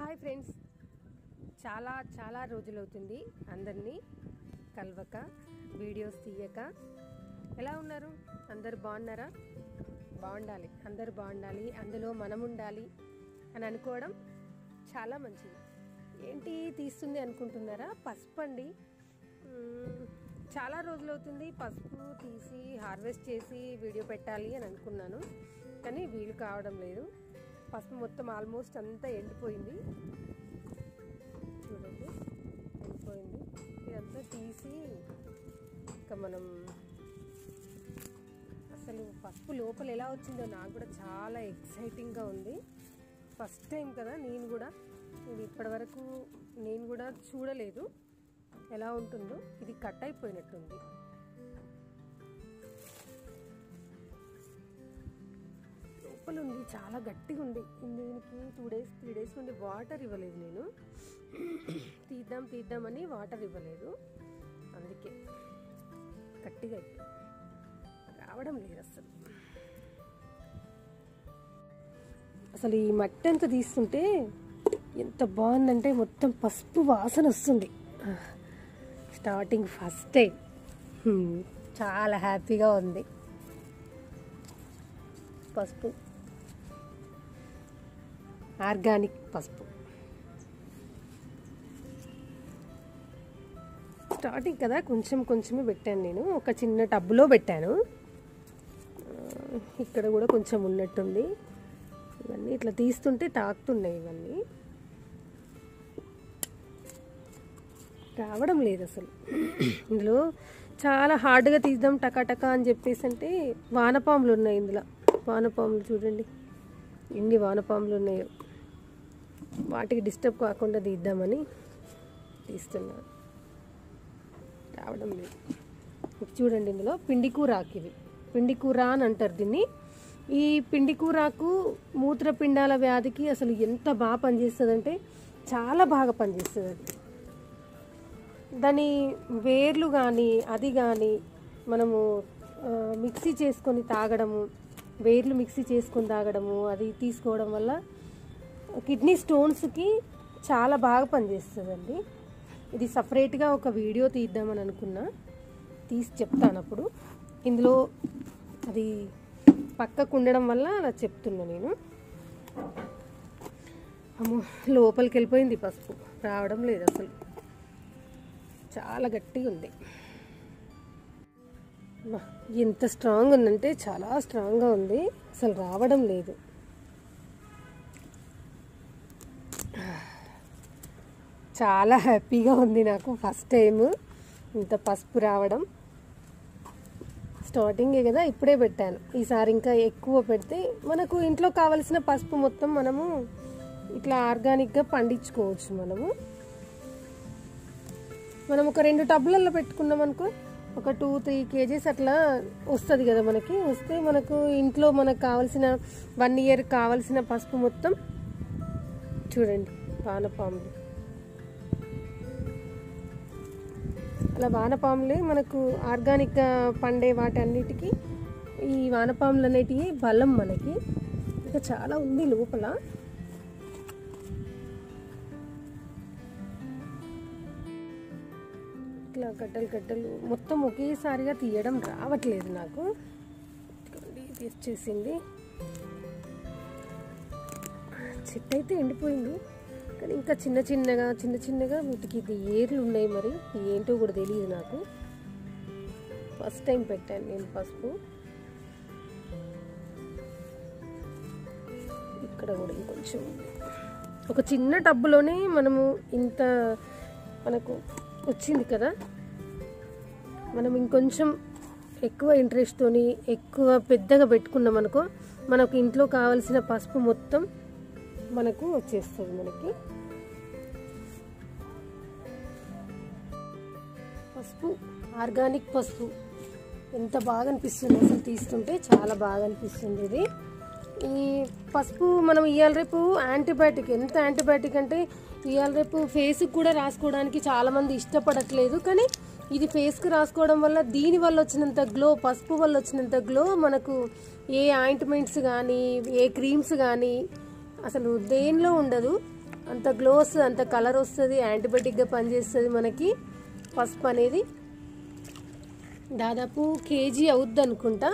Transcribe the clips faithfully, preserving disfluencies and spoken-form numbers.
Hi friends, చాలా చాలా రోజులవుతుంది అందరినీ కలవక, వీడియోస్ తీయక. ఎలా ఉన్నారు? అందరు బాగున్నారా? బాగుండాలి, అందరు బాగుండాలి, అందులో మనం ఉండాలి అని అనుకోవడం చాలా మంచిది. ఏంటి తీస్తుంది అనుకుంటున్నారా? పసుపు అండి. చాలా రోజులవుతుంది పసుపు తీసి హార్వెస్ట్ చేసి వీడియో పెట్టాలి అని అనుకున్నాను, కానీ వీలు కావడం లేదు. పసుపు మొత్తం ఆల్మోస్ట్ అంతా ఎండిపోయింది. చూడండి, ఎండిపోయింది. ఇదంతా తీసి ఇంకా మనం అసలు పసుపు లోపల ఎలా వచ్చిందో నాకు కూడా చాలా ఎక్సైటింగ్గా ఉంది. ఫస్ట్ టైం కదా నేను కూడా, ఇది ఇప్పటివరకు నేను కూడా చూడలేదు ఎలా ఉంటుందో. ఇది కట్ అయిపోయినట్టుంది. లోపల ఉంది, చాలా గట్టిగా ఉంది. దీనికి టూ డేస్ త్రీ డేస్ నుండి వాటర్ ఇవ్వలేదు నేను. తీద్దాం తీద్దామని వాటర్ ఇవ్వలేదు, అందుకే గట్టిగా రావడం లేదు అసలు. అసలు ఈ మట్టి అంతా తీస్తుంటే ఎంత బాగుందంటే మొత్తం పసుపు వాసన వస్తుంది. స్టార్టింగ్ ఫస్ట్ టైం చాలా హ్యాపీగా ఉంది. పసుపు, ఆర్గానిక్ పసుపు. స్టార్టింగ్ కదా కొంచెం కొంచెమే పెట్టాను నేను, ఒక చిన్న టబ్లో పెట్టాను. ఇక్కడ కూడా కొంచెం ఉన్నట్టుంది. ఇవన్నీ ఇట్లా తీస్తుంటే తాకుతున్నాయి. ఇవన్నీ రావడం లేదు అసలు. ఇందులో చాలా హార్డ్గా తీద్దాం టకాటకా అని చెప్పేసి అంటే వానపాములు ఉన్నాయి ఇందులో. వానపాములు చూడండి, ఎన్ని వానపాములు ఉన్నాయో. వాటికి డిస్టర్బ్ కాకుండా తీద్దామని తీస్తున్నాను, రావడం లేదు. చూడండి, ఇందులో పిండి కూరాకు, ఇవి పిండి కూర అని అంటారు దీన్ని. ఈ పిండి కూరాకు మూత్రపిండాల వ్యాధికి అసలు ఎంత బాగా పనిచేస్తుంది అంటే చాలా బాగా పనిచేస్తుంది అది. దాని వేర్లు కానీ అది కానీ మనము మిక్సీ చేసుకొని తాగడము, వేర్లు మిక్సీ చేసుకొని తాగడము, అది తీసుకోవడం వల్ల కిడ్నీ స్టోన్స్కి చాలా బాగా పనిచేస్తుందండి. ఇది సపరేట్గా ఒక వీడియో తీద్దామని అనుకున్నా, తీసి చెప్తాను అప్పుడు. ఇందులో అది పక్కకు ఉండడం వల్ల అలా చెప్తున్నా నేను. అమ్మో, లోపలికి వెళ్ళిపోయింది పసుపు, రావడం లేదు అసలు. చాలా గట్టిగా ఉంది. ఎంత స్ట్రాంగ్ ఉందంటే చాలా స్ట్రాంగ్గా ఉంది, అసలు రావడం లేదు. చాలా హ్యాపీగా ఉంది నాకు, ఫస్ట్ టైం ఇంత పసుపు రావడం. స్టార్టింగే కదా, ఇప్పుడే పెట్టాను. ఈసారి ఇంకా ఎక్కువ పెడితే మనకు ఇంట్లో కావలసిన పసుపు మొత్తం మనము ఇట్లా ఆర్గానిక్గా పండించుకోవచ్చు. మనము మనం ఒక రెండు టబ్లలో పెట్టుకున్నాం అనుకో, ఒక టూ త్రీ కేజీస్ అట్లా వస్తుంది కదా మనకి. వస్తే మనకు ఇంట్లో మనకు కావాల్సిన వన్ ఇయర్ కావాల్సిన పసుపు మొత్తం. చూడండి, వానపాములు అలా వానపాములే మనకు ఆర్గానిక్గా పండే వాటి అన్నిటికీ ఈ వానపాములు అనేటివి బలం మనకి. ఇంకా చాలా ఉంది లోపల. ఇట్లా గడ్డలు గడ్డలు మొత్తం ఒకేసారిగా తీయడం రావట్లేదు నాకు. తీసేసింది. చెట్టు అయితే ఎండిపోయింది, కానీ ఇంకా చిన్న చిన్నగా చిన్న చిన్నగా వీటికి ఇది ఏర్లు ఉన్నాయి. మరి ఏంటో కూడా తెలియదు నాకు. ఫస్ట్ టైం పెట్టాను నేను పసుపు. ఇక్కడ కూడా ఇంకొంచెం, ఒక చిన్న టబ్బులోనే మనము ఇంత మనకు వచ్చింది కదా. మనం ఇంకొంచెం ఎక్కువ ఇంట్రెస్ట్తోని ఎక్కువ పెద్దగా పెట్టుకున్నాం అనుకో, మనకు ఇంట్లో కావాల్సిన పసుపు మొత్తం మనకు వచ్చేస్తుంది. మనకి పసుపు, ఆర్గానిక్ పసుపు ఎంత బాగా అనిపిస్తుంది అసలు. తీస్తుంటే చాలా బాగా అనిపిస్తుంది. ఇది ఈ పసుపు మనం ఇవాళ రేపు యాంటీబయాటిక్, ఎంత యాంటీబయాటిక్ అంటే ఇవాళ రేపు ఫేస్కి కూడా రాసుకోవడానికి చాలామంది ఇష్టపడట్లేదు. కానీ ఇది ఫేస్కి రాసుకోవడం వల్ల దీని వల్ల వచ్చినంత గ్లో, పసుపు వల్ల వచ్చినంత గ్లో మనకు ఏ ఆయింట్మెంట్స్ కానీ ఏ క్రీమ్స్ కానీ అసలు దేనిలో ఉండదు. అంత గ్లో వస్తుంది, అంత కలర్ వస్తుంది, యాంటీబయాటిక్గా పనిచేస్తుంది మనకి పసుపు అనేది. దాదాపు కేజీ అవుద్ది అనుకుంటా.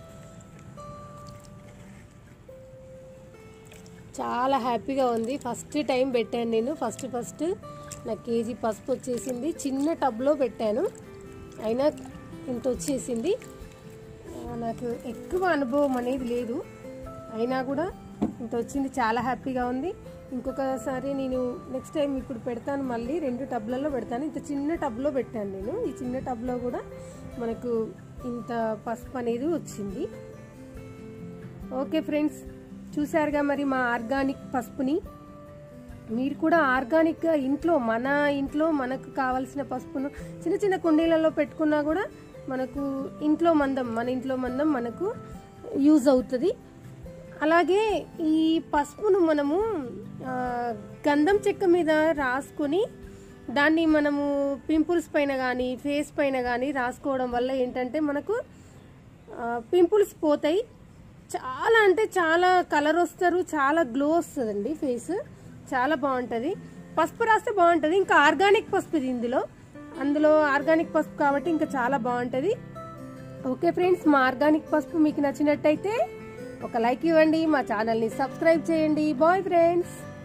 చాలా హ్యాపీగా ఉంది. ఫస్ట్ టైం పెట్టాను నేను, ఫస్ట్ ఫస్ట్ నాకు కేజీ పసుపు వచ్చేసింది. చిన్న టబ్లో పెట్టాను, అయినా ఇంత వచ్చేసింది. నాకు ఎక్కువ అనుభవం అనేది లేదు, అయినా కూడా ఇంత వచ్చింది. చాలా హ్యాపీగా ఉంది. ఇంకొకసారి నేను నెక్స్ట్ టైం ఇప్పుడు పెడతాను, మళ్ళీ రెండు టబ్లలో పెడతాను. ఇంత చిన్న టబ్లో పెట్టాను నేను. ఈ చిన్న టబ్లో కూడా మనకు ఇంత పసుపు అనేది వచ్చింది. ఓకే ఫ్రెండ్స్, చూసారుగా మరి మా ఆర్గానిక్ పసుపుని. మీరు కూడా ఆర్గానిక్గా ఇంట్లో మన ఇంట్లో మనకు కావాల్సిన పసుపును చిన్న చిన్న కుండీలలో పెట్టుకున్నా కూడా మనకు ఇంట్లో మందం మన ఇంట్లో మందం మనకు యూజ్ అవుతుంది. అలాగే ఈ పసుపును మనము గంధం చెక్క మీద రాసుకొని దాన్ని మనము పింపుల్స్ పైన కానీ ఫేస్ పైన కానీ రాసుకోవడం వల్ల ఏంటంటే మనకు పింపుల్స్ పోతాయి. చాలా అంటే చాలా కలర్ వస్తారు, చాలా గ్లో వస్తుందండి ఫేస్, చాలా బాగుంటుంది. పసుపు రాస్తే బాగుంటుంది. ఇంకా ఆర్గానిక్ పసుపు ఇది, ఇందులో అందులో ఆర్గానిక్ పసుపు కాబట్టి ఇంకా చాలా బాగుంటుంది. ఓకే ఫ్రెండ్స్, మా ఆర్గానిక్ పసుపు మీకు నచ్చినట్టయితే ఒక లైక్ ఇవ్వండి, మా ఛానల్ని సబ్స్క్రైబ్ చేయండి. Bye friends.